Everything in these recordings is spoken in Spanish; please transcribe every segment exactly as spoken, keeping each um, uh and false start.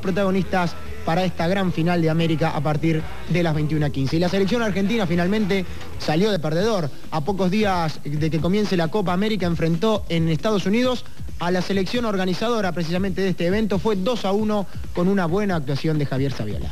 protagonistas para esta gran final de América a partir de las veintiuna quince. Y la selección argentina finalmente salió de perdedor. A pocos días de que comience la Copa América enfrentó en Estados Unidos a la selección organizadora precisamente de este evento. Fue dos a uno con una buena actuación de Javier Saviola.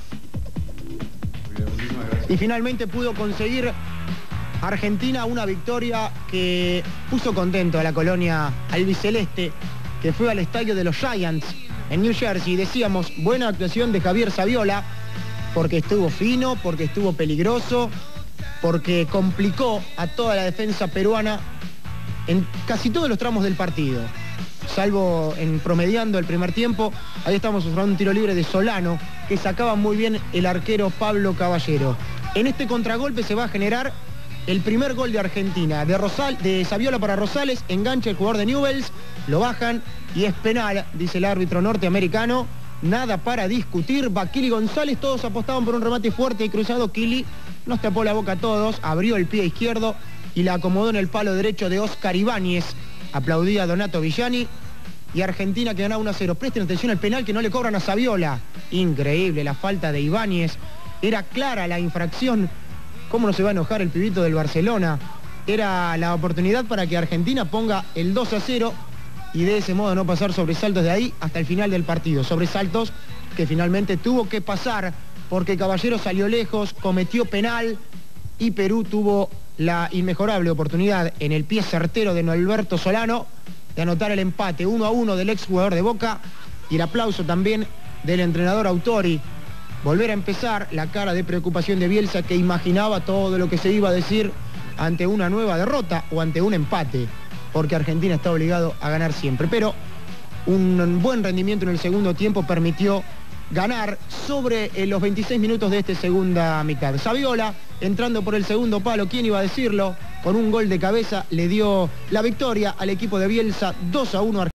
Y finalmente pudo conseguir Argentina una victoria que puso contento a la colonia albiceleste, que fue al estadio de los Giants en New Jersey. Decíamos, buena actuación de Javier Saviola, porque estuvo fino, porque estuvo peligroso, porque complicó a toda la defensa peruana en casi todos los tramos del partido, salvo en promediando el primer tiempo. Ahí estamos observando un tiro libre de Solano, que sacaba muy bien el arquero Pablo Caballero. En este contragolpe se va a generar el primer gol de Argentina, de, Rosal, de Saviola para Rosales, engancha el jugador de Newell's, lo bajan y es penal, dice el árbitro norteamericano. Nada para discutir. Va Kili González, todos apostaban por un remate fuerte y cruzado. Kili nos tapó la boca a todos, abrió el pie izquierdo y la acomodó en el palo derecho de Oscar Ibáñez. Aplaudía Donato Villani. Y Argentina que ganaba uno a cero. Presten atención al penal que no le cobran a Saviola. Increíble la falta de Ibáñez. Era clara la infracción. ¿Cómo no se va a enojar el pibito del Barcelona? Era la oportunidad para que Argentina ponga el dos a cero y de ese modo no pasar sobresaltos de ahí hasta el final del partido. Sobresaltos que finalmente tuvo que pasar porque Caballero salió lejos, cometió penal y Perú tuvo la inmejorable oportunidad en el pie certero de Norberto Solano de anotar el empate uno a uno del exjugador de Boca, y el aplauso también del entrenador Autori. Volver a empezar, la cara de preocupación de Bielsa, que imaginaba todo lo que se iba a decir ante una nueva derrota o ante un empate, porque Argentina está obligado a ganar siempre. Pero un buen rendimiento en el segundo tiempo permitió ganar sobre eh, los veintiséis minutos de esta segunda mitad. Saviola, entrando por el segundo palo, ¿quién iba a decirlo? Con un gol de cabeza le dio la victoria al equipo de Bielsa, dos a uno.